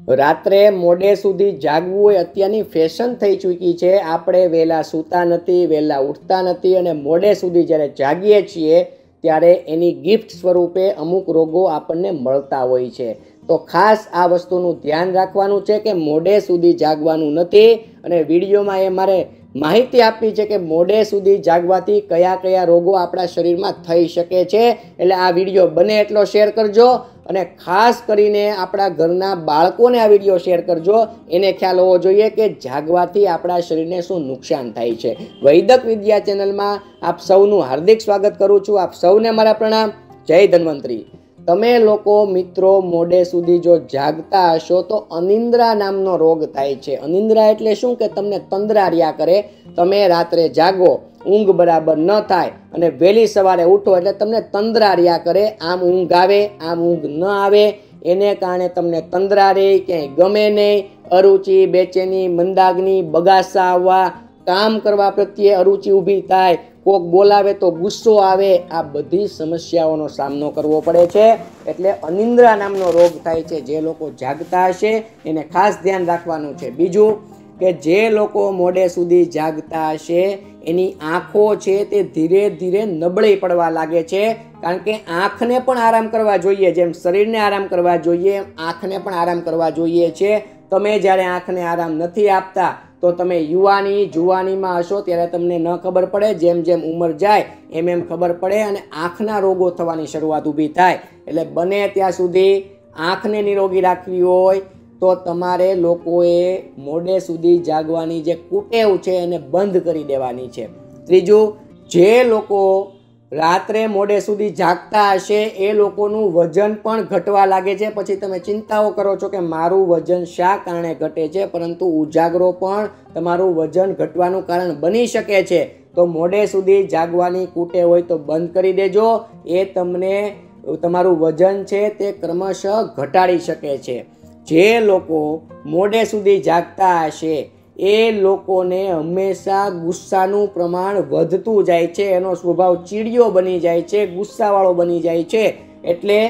રાત્રે મોડે સુધી જાગવું એ અત્યારની ફેશન થઈ ચૂકી છે। આપણે વહેલા સૂતા નથી, વહેલા ઉઠતા નથી અને મોડે સુધી જ્યારે જાગીએ છીએ ત્યારે એની ગિફ્ટ સ્વરૂપે અમુક રોગો આપણને મળતા હોય છે। તો ખાસ આ વસ્તુનું ધ્યાન રાખવાનું છે કે મોડે સુધી જાગવાનું નથી। અને વિડીયોમાં એ મારે માહિતી આપી છે કે મોડે સુધી જાગવાથી કયા કયા રોગો આપણા શરીરમાં થઈ શકે છે। એટલે આ વિડીયો બને એટલો શેર કરજો અને ખાસ કરીને આપણા ઘરના બાળકોને આ વિડીયો શેર કરજો। એને ખ્યાલ હોવો જોઈએ કે જાગવાથી આપણા શરીરને શું નુકસાન થાય છે। વૈદક વિદ્યા ચેનલમાં આપ સૌનું હાર્દિક સ્વાગત કરું છું। આપ સૌને મારા પ્રણામ। જય ધન્વંતરી। તમે લોકો મિત્રો મોડે સુધી જો જાગતા હશો તો અનિંદ્રા નામનો રોગ થાય છે। અનિંદ્રા એટલે શું કે તમને તંદ્રા રહ્યા કરે। તમે રાત્રે જાગો, ઊંઘ બરાબર ન થાય અને વહેલી સવારે ઉઠો એટલે તમને તંદ્રા રહ્યા કરે। આમ ઊંઘ આવે, આમ ઊંઘ ન આવે, એને કારણે તમને તંદ્રા રહે, ક્યાંય ગમે નહીં, અરુચિ, બેચેની, મંદાગ્નિ, બગાસા આવવા, કામ કરવા પ્રત્યે અરુચિ ઊભી થાય, કોક બોલાવે તો ગુસ્સો આવે, આ બધી સમસ્યાઓનો સામનો કરવો પડે છે। એટલે અનિંદ્રા નામનો રોગ થાય છે। જે લોકો જાગતા હશે એને ખાસ ધ્યાન રાખવાનું છે। બીજું કે જે લોકો મોડે સુધી જાગતા હશે એની આંખો છે તે ધીરે ધીરે નબળી પડવા લાગે છે। કારણ કે આંખને પણ આરામ કરવા જોઈએ, જેમ શરીરને આરામ કરવા જોઈએ એમ આંખને પણ આરામ કરવા જોઈએ છે। તમે જ્યારે આંખને આરામ નથી આપતા તો તમે જુવાનીમાં હશો ત્યારે તમને ન ખબર પડે, જેમ જેમ ઉંમર જાય એમ એમ ખબર પડે અને આંખના રોગો થવાની શરૂઆત ઊભી થાય। એટલે બને ત્યાં સુધી આંખને નિરોગી રાખવી હોય તો તમારે લોકોએ મોડે સુધી જાગવાની જે કુટેવ છે એને બંધ કરી દેવાની છે। ત્રીજું, જે લોકો રાત્રે મોડે સુધી જાગતા હશે એ લોકોનું વજન પણ ઘટવા લાગે છે। પછી તમે ચિંતાઓ કરો છો કે મારું વજન શા કારણે ઘટે છે, પરંતુ ઉજાગરો પણ તમારું વજન ઘટવાનું કારણ બની શકે છે। તો મોડે સુધી જાગવાની કુટેવ હોય તો બંધ કરી દેજો। એ તમને તમારું વજન છે તે ક્રમશઃ ઘટાડી શકે છે। જે લોકો મોડે સુધી જાગતા હશે એ લોકોને હંમેશા ગુસ્સાનું પ્રમાણ વધતું જાય છે। એનો સ્વભાવ ચીડિયો બની જાય છે, ગુસ્સાવાળો બની જાય છે। એટલે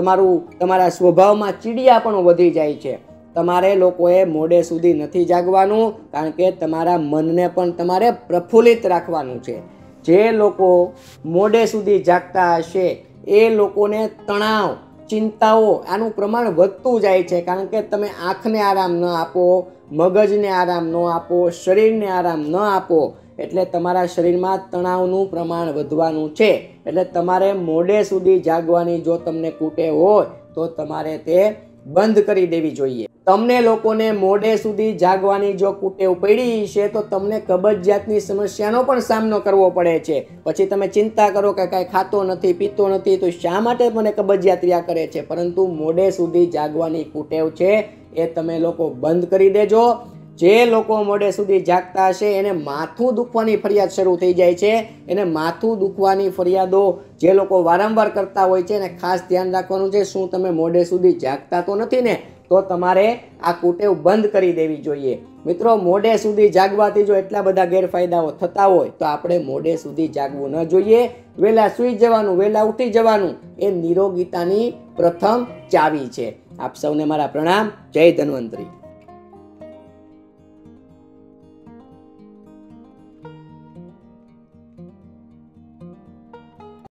તમારા સ્વભાવમાં ચીડિયાપણું વધી જાય છે। તમારે લોકોએ મોડે સુધી નથી જાગવાનું, કારણ કે તમારા મનને પણ તમારે પ્રફુલ્લિત રાખવાનું છે। જે લોકો મોડે સુધી જાગતા હશે એ લોકોને તણાવ, ચિંતાઓ આનું પ્રમાણ વધતું જાય છે। કારણ કે તમે આંખને આરામ ન આપો, મગજને આરામ ન આપો, શરીરને આરામ ન આપો એટલે તમારા શરીરમાં તણાવનું પ્રમાણ વધવાનું છે। એટલે તમારે મોડે સુધી જાગવાની જો તમને કુટેવ હોય તો તમારે તે બંધ કરી દેવી જોઈએ। તમને લોકોને મોડે સુધી જાગવાની જો કુટેવ પડી છે તો તમને કબજિયાતની સમસ્યાનો પણ સામનો કરવો પડે છે। પછી તમે ચિંતા કરો કે કાંઈ ખાતો નથી, પીતો નથી તો શા માટે મને કબજિયાત રહ્યા કરે છે। પરંતુ મોડે સુધી જાગવાની કુટેવ છે એ તમે લોકો બંધ કરી દેજો। જે લોકો મોડે સુધી જાગતા હશે એને માથું દુખવાની ફરિયાદ શરૂ થઈ જાય છે। એને માથું દુખવાની ફરિયાદો જે લોકો વારંવાર કરતા હોય છે એને ખાસ ધ્યાન રાખવાનું છે। શું તમે મોડે સુધી જાગતા તો નથી ને? તો તમારે આ કુટેવ બંધ કરી દેવી જોઈએ। મિત્રો, મોડે સુધી જાગવાથી જો એટલા બધા ગેરફાયદાઓ થતા હોય તો આપણે મોડે સુધી જાગવું ન જોઈએ। વહેલા સૂઈ જવાનું, વહેલા ઉઠી જવાનું એ નિરોગીતાની પ્રથમ ચાવી છે। આપ સૌને મારા પ્રણામ। જય ધન્વંતરી।